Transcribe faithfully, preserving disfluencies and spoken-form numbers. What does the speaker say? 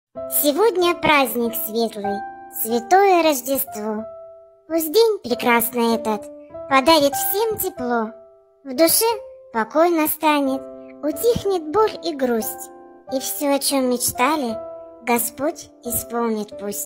Сегодня праздник светлый, Святое Рождество. Пусть день прекрасный этот подарит всем тепло. В душе покой настанет, утихнет боль и грусть, и все, о чем мечтали, Господь исполнит пусть.